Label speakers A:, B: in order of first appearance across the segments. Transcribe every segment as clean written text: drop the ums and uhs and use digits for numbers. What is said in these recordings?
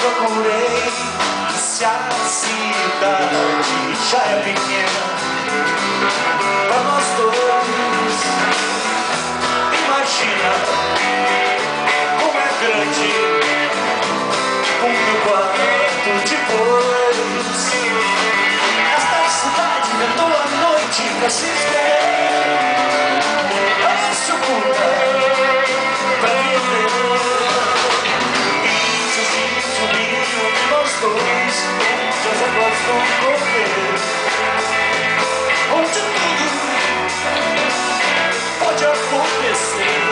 A: procurei, se a cidade já é pequena pra nós dois, imagina como é grande o meu quarto depois. Esta cidade inventou a noite pra se escrever, ela se oculta pra viver. Já gostam de correr, onde tudo pode acontecer.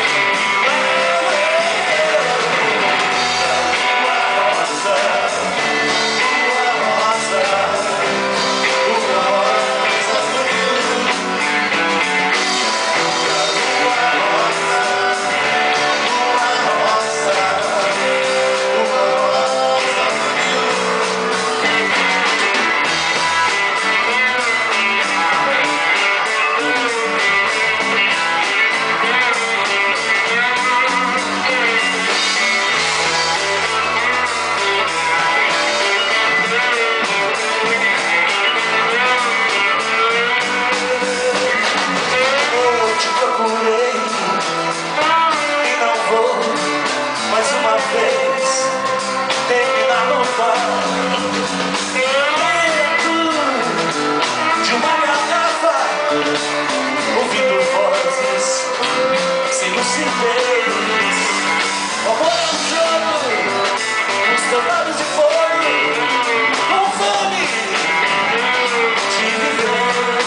A: Ouvindo vozes sem lucidez, o amor é um jogo, os teus lábios de fogo, com fome de viver.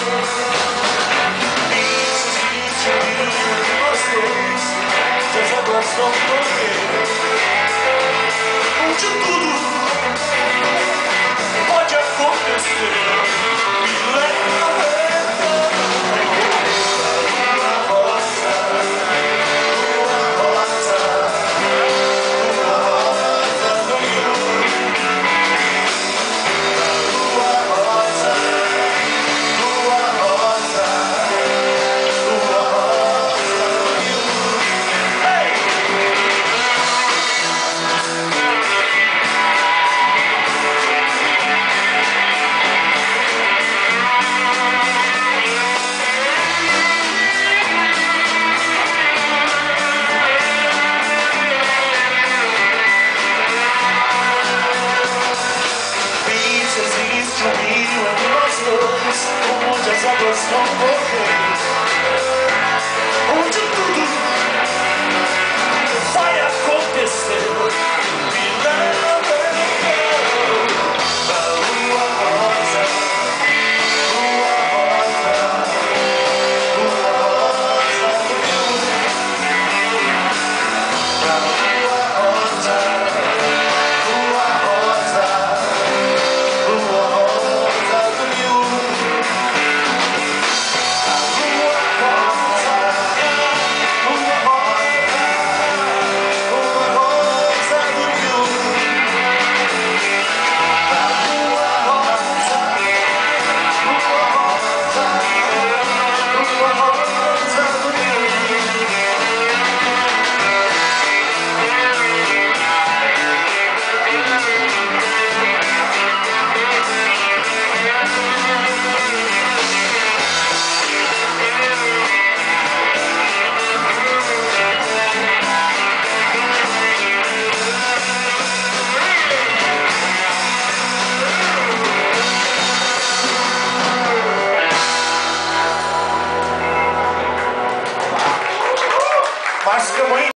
A: Isso existe entre nós dois, se as águas vão correr, onde tudo pode acontecer. Onde as águas vão correr.